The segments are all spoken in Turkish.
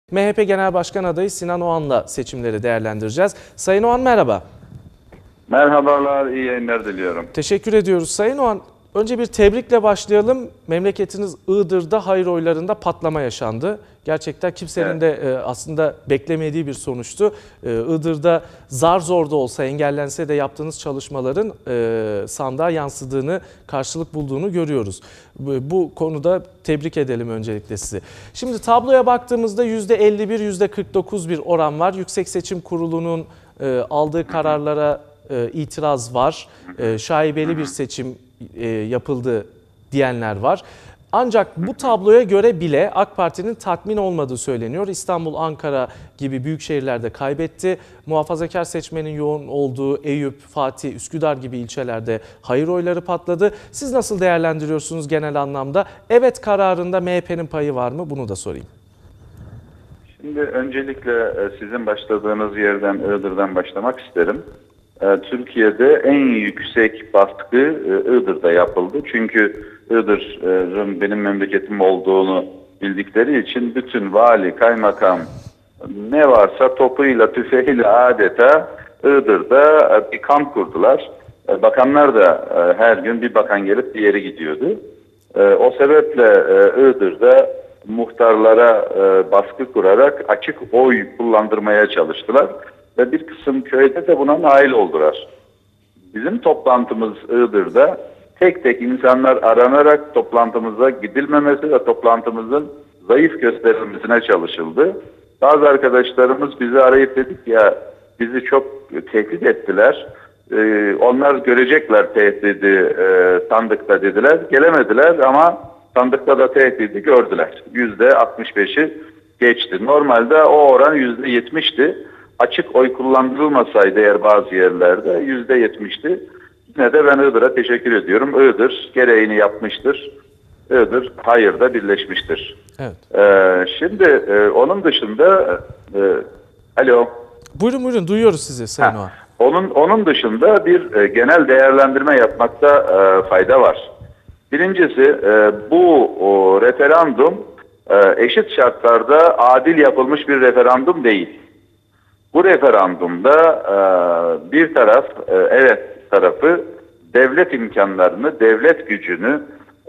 MHP Genel Başkan adayı Sinan Oğan'la seçimleri değerlendireceğiz. Sayın Oğan merhaba. Merhabalar, iyi yayınlar diliyorum. Teşekkür ediyoruz Sayın Oğan. Önce bir tebrikle başlayalım. Memleketiniz Iğdır'da hayır oylarında patlama yaşandı. Gerçekten kimsenin de aslında beklemediği bir sonuçtu. Iğdır'da zar zor da olsa engellense de yaptığınız çalışmaların sandığa yansıdığını, karşılık bulduğunu görüyoruz. Bu konuda tebrik edelim öncelikle sizi. Şimdi tabloya baktığımızda %51, %49 bir oran var. Yüksek Seçim Kurulu'nun aldığı kararlara itiraz var. Şaibeli bir seçim yapıldı diyenler var. Ancak bu tabloya göre bile AK Parti'nin tatmin olmadığı söyleniyor. İstanbul, Ankara gibi büyük şehirlerde kaybetti. Muhafazakar seçmenin yoğun olduğu Eyüp, Fatih, Üsküdar gibi ilçelerde hayır oyları patladı. Siz nasıl değerlendiriyorsunuz genel anlamda? Evet kararında MHP'nin payı var mı? Bunu da sorayım. Şimdi öncelikle sizin başladığınız yerden, Iğdır'dan başlamak isterim. Türkiye'de en yüksek baskı Iğdır'da yapıldı. Çünkü Iğdır'ın benim memleketim olduğunu bildikleri için bütün vali, kaymakam ne varsa topuyla, tüfeğiyle adeta Iğdır'da bir kamp kurdular. Bakanlar da her gün bir bakan gelip diğeri gidiyordu. O sebeple Iğdır'da muhtarlara baskı kurarak açık oy kullandırmaya çalıştılar. Ve bir kısım köyde de buna nail oldular. Bizim toplantımız Iğdır'da tek tek insanlar aranarak toplantımıza gidilmemesi ve toplantımızın zayıf gösterilmesine çalışıldı. Bazı arkadaşlarımız bizi arayıp dedik ya bizi çok tehdit ettiler. Onlar görecekler tehdidi sandıkta dediler. Gelemediler ama sandıkta da tehdidi gördüler. %65'i geçti. Normalde o oran %70'ti. Açık oy kullandırılmasaydı eğer bazı yerlerde %70'ti. Yine de ben Iğdır'a teşekkür ediyorum. Iğdır gereğini yapmıştır. Iğdır hayırda birleşmiştir. Evet. Şimdi onun dışında alo. Buyurun duyuyoruz sizi Sayın Oğan. Onun dışında bir genel değerlendirme yapmakta fayda var. Birincisi bu referandum eşit şartlarda adil yapılmış bir referandum değil. Bu referandumda bir taraf, evet tarafı devlet imkanlarını, devlet gücünü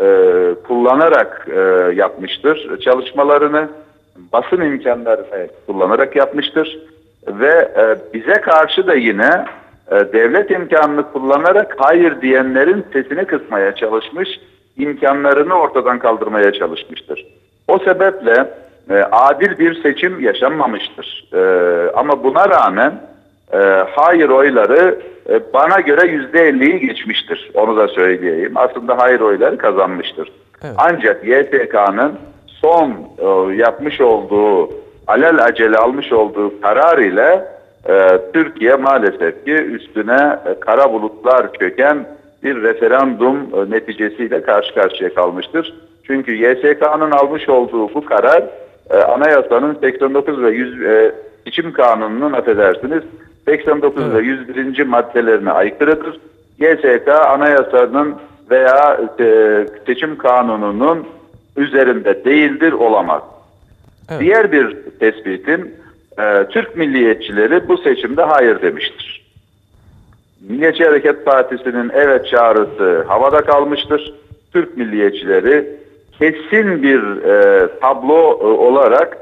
kullanarak yapmıştır. Çalışmalarını basın imkanlarını kullanarak yapmıştır. Ve bize karşı da yine devlet imkanını kullanarak hayır diyenlerin sesini kısmaya çalışmış, imkanlarını ortadan kaldırmaya çalışmıştır. O sebeple adil bir seçim yaşanmamıştır. Ama buna rağmen hayır oyları bana göre %50'yi geçmiştir. Onu da söyleyeyim. Aslında hayır oyları kazanmıştır. Evet. Ancak YSK'nın son yapmış olduğu, alelacele almış olduğu karar ile Türkiye maalesef ki üstüne kara bulutlar çöken bir referandum neticesiyle karşı karşıya kalmıştır. Çünkü YSK'nın almış olduğu bu karar anayasanın 89 ve 100 seçim kanununun affedersiniz 89 evet. ve 101. maddelerine aykırıdır. YSK anayasanın veya seçim kanununun üzerinde değildir, olamaz. Evet. Diğer bir tespitim Türk milliyetçileri bu seçimde hayır demiştir. Milliyetçi Hareket Partisi'nin evet çağrısı havada kalmıştır. Türk milliyetçileri kesin bir tablo olarak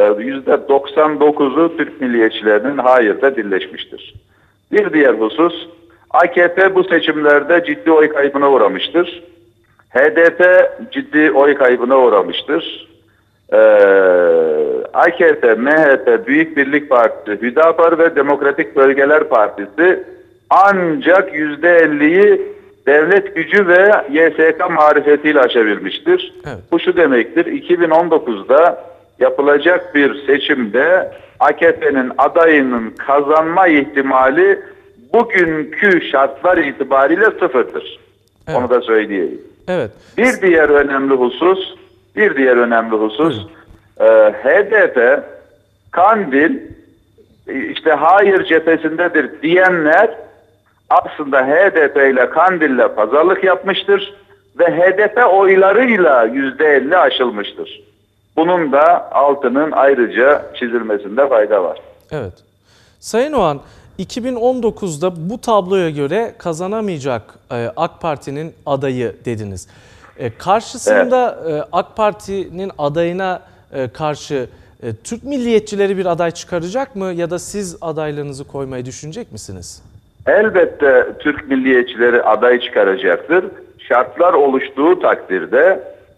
%99'u Türk milliyetçilerinin hayırda birleşmiştir. Bir diğer husus, AKP bu seçimlerde ciddi oy kaybına uğramıştır. HDP ciddi oy kaybına uğramıştır. AKP, MHP, Büyük Birlik Partisi, Hüdapar ve Demokratik Bölgeler Partisi ancak %50'yi devlet gücü ve YSK marifetiyle aşabilmiştir. Evet. Bu şu demektir, 2019'da yapılacak bir seçimde AKP'nin adayının kazanma ihtimali bugünkü şartlar itibariyle sıfırdır. Evet. Onu da söyleyeyim. Evet. Bir diğer önemli husus HDP, Kandil işte hayır cephesindedir diyenler aslında HDP ile Kandil'le pazarlık yapmıştır ve HDP oylarıyla %50 aşılmıştır. Bunun da altının ayrıca çizilmesinde fayda var. Evet. Sayın Oğan, 2019'da bu tabloya göre kazanamayacak AK Parti'nin adayı dediniz. Karşısında AK Parti'nin adayına karşı Türk milliyetçileri bir aday çıkaracak mı ya da siz adaylığınızı koymayı düşünecek misiniz? Elbette Türk milliyetçileri aday çıkaracaktır. Şartlar oluştuğu takdirde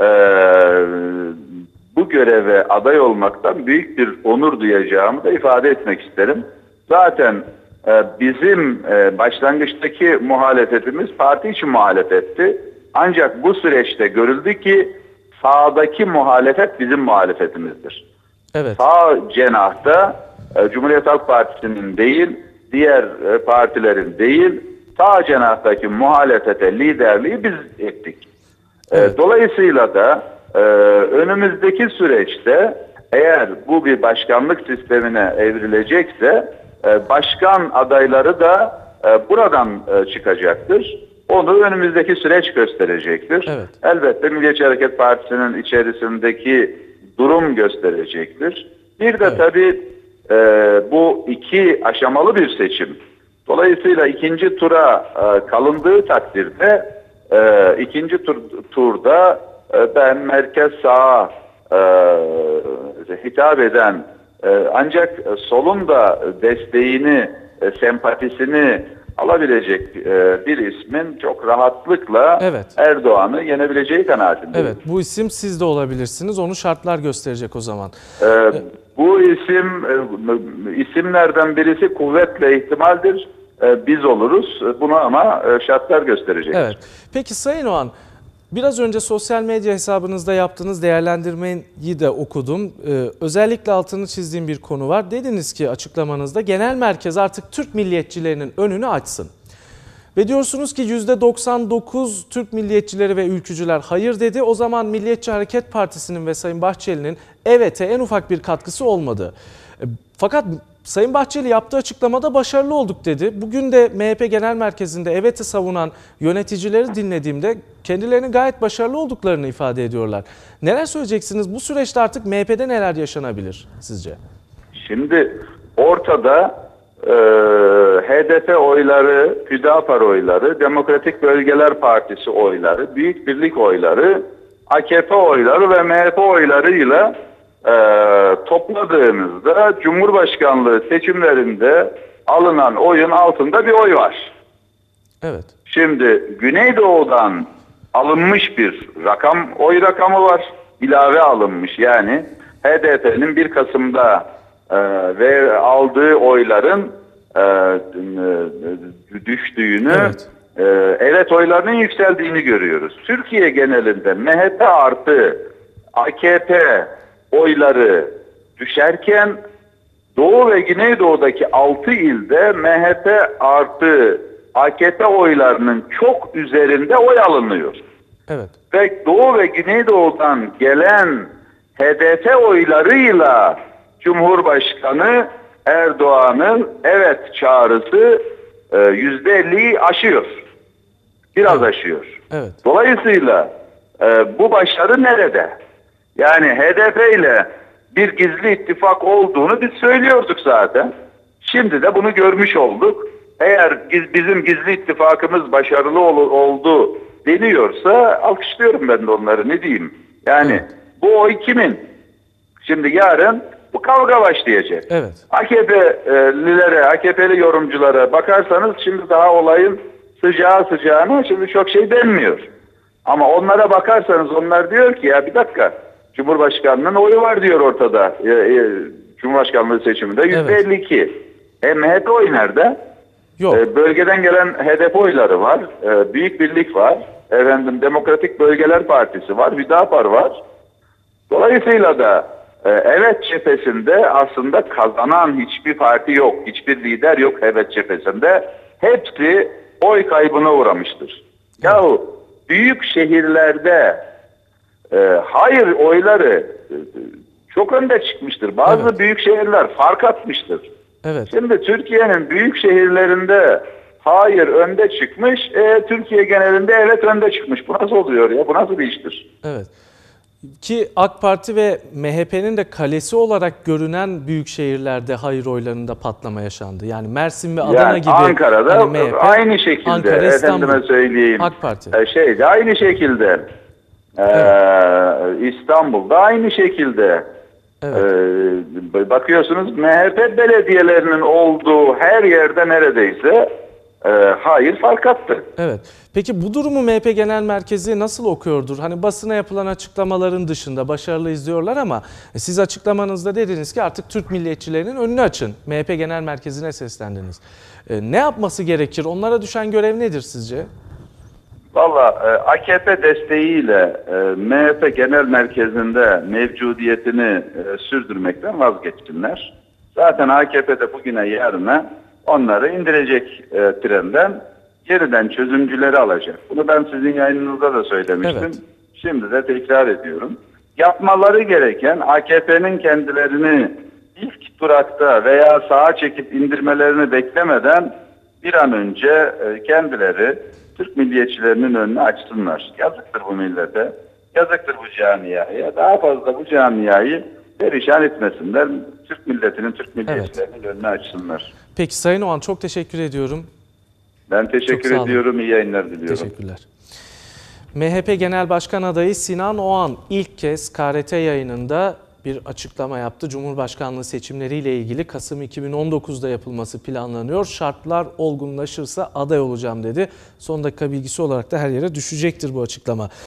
bu göreve aday olmaktan büyük bir onur duyacağımı da ifade etmek isterim. Zaten bizim başlangıçtaki muhalefetimiz parti içi muhalefetti. Ancak bu süreçte görüldü ki sağdaki muhalefet bizim muhalefetimizdir. Evet. Sağ cenahta Cumhuriyet Halk Partisi'nin değil, diğer partilerin değil, sağ cenahtaki muhalefete liderliği biz ettik. Evet. Dolayısıyla da önümüzdeki süreçte eğer bu bir başkanlık sistemine evrilecekse başkan adayları da buradan çıkacaktır. Onu önümüzdeki süreç gösterecektir. Evet. Elbette Milliyetçi Hareket Partisi'nin içerisindeki durum gösterecektir. Bir de tabii bu iki aşamalı bir seçim. Dolayısıyla ikinci tura kalındığı takdirde ikinci turda ben merkez sağa hitap eden ancak solun da desteğini, sempatisini alabilecek bir ismin çok rahatlıkla Evet. Erdoğan'ı yenebileceği kanaatindeyim. Evet, bu isim siz de olabilirsiniz. Onu şartlar gösterecek o zaman. Bu isimlerden birisi kuvvetle ihtimaldir. Biz oluruz. Bunu ama şartlar gösterecek. Evet. Peki Sayın Oğan, biraz önce sosyal medya hesabınızda yaptığınız değerlendirmeyi de okudum. Özellikle altını çizdiğim bir konu var. Dediniz ki açıklamanızda genel merkez artık Türk milliyetçilerinin önünü açsın. Ve diyorsunuz ki %99 Türk milliyetçileri ve ülkücüler hayır dedi. O zaman Milliyetçi Hareket Partisi'nin ve Sayın Bahçeli'nin evet'e en ufak bir katkısı olmadı. Fakat Sayın Bahçeli yaptığı açıklamada başarılı olduk dedi. Bugün de MHP Genel Merkezi'nde evet'i savunan yöneticileri dinlediğimde kendilerinin gayet başarılı olduklarını ifade ediyorlar. Neler söyleyeceksiniz? Bu süreçte artık MHP'de neler yaşanabilir sizce? Şimdi ortada HDP oyları, Hüdapar oyları, Demokratik Bölgeler Partisi oyları, Büyük Birlik oyları, AKP oyları ve MHP oylarıyla topladığınızda Cumhurbaşkanlığı seçimlerinde alınan oyun altında bir oy var. Evet. Şimdi Güneydoğu'dan alınmış bir rakam, oy rakamı var. İlave alınmış yani HDP'nin 1 Kasım'da ve aldığı oyların düştüğünü, evet oylarının yükseldiğini görüyoruz. Türkiye genelinde MHP artı AKP oyları düşerken Doğu ve Güneydoğu'daki 6 ilde MHP artı AKP oylarının çok üzerinde oy alınıyor. Evet. Ve Doğu ve Güneydoğu'dan gelen HDP oylarıyla Cumhurbaşkanı Erdoğan'ın evet çağrısı %50'yi aşıyor. Biraz aşıyor. Evet. Dolayısıyla bu başarı nerede? Yani HDP ile bir gizli ittifak olduğunu biz söylüyorduk zaten. Şimdi de bunu görmüş olduk. Eğer bizim gizli ittifakımız başarılı oldu deniyorsa alkışlıyorum ben de onları, ne diyeyim. Yani bu oy kimin? Şimdi yarın bu kavga başlayacak. Evet. AKP'lilere, AKP'li yorumculara bakarsanız şimdi daha olayın sıcağına şimdi çok şey denmiyor. Ama onlara bakarsanız onlar diyor ki ya bir dakika, Cumhurbaşkanlığının oyu var diyor ortada. Cumhurbaşkanlığı seçiminde %52. MHP oy nerede? Yok. Bölgeden gelen HDP oyları var. Büyük Birlik var. Demokratik Bölgeler Partisi var. Hüdapar var. Dolayısıyla da evet cephesinde aslında kazanan hiçbir parti yok. Hiçbir lider yok evet cephesinde. Hepsi oy kaybına uğramıştır. Yahu büyük şehirlerde hayır oyları çok önde çıkmıştır. Bazı büyük şehirler fark atmıştır. Evet. Şimdi Türkiye'nin büyük şehirlerinde hayır önde çıkmış, Türkiye genelinde evet önde çıkmış. Bu nasıl oluyor ya? Bu nasıl bir iştir? Evet. Ki AK Parti ve MHP'nin de kalesi olarak görünen büyük şehirlerde hayır oylarında patlama yaşandı. Yani Mersin ve Adana Yani gibi. Ankara'da hani MHP, aynı şekilde, Ankara, İstanbul, efendime söyleyeyim, AK Parti. aynı şekilde, İstanbul'da aynı şekilde. Evet. Bakıyorsunuz MHP belediyelerinin olduğu her yerde neredeyse hayır fark attı. Evet. Peki bu durumu MHP Genel Merkezi nasıl okuyordur? Hani basına yapılan açıklamaların dışında başarılı izliyorlar ama siz açıklamanızda dediniz ki artık Türk milliyetçilerinin önünü açın. MHP Genel Merkezi'ne seslendiniz. Ne yapması gerekir? Onlara düşen görev nedir sizce? Valla AKP desteğiyle MHP Genel Merkezi'nde mevcudiyetini sürdürmekten vazgeçsinler. Zaten AKP'de bugüne yarına onları indirecek trenden yeniden çözümcüleri alacak. Bunu ben sizin yayınınızda da söylemiştim. Evet. Şimdi de tekrar ediyorum. Yapmaları gereken AKP'nin kendilerini ilk durakta veya sağa çekip indirmelerini beklemeden bir an önce kendileri Türk milliyetçilerinin önünü açsınlar. Yazıktır bu millete, yazıktır bu camiaya. Daha fazla bu camiayı perişan etmesinler. Türk milletinin, Türk milliyetçilerinin önünü açsınlar. Peki Sayın Oğan, çok teşekkür ediyorum. Ben teşekkür ediyorum. İyi yayınlar diliyorum. Teşekkürler. MHP Genel Başkan adayı Sinan Oğan ilk kez KRT yayınında bir açıklama yaptı. Cumhurbaşkanlığı seçimleriyle ilgili Kasım 2019'da yapılması planlanıyor. Şartlar olgunlaşırsa aday olacağım dedi. Son dakika bilgisi olarak da her yere düşecektir bu açıklama.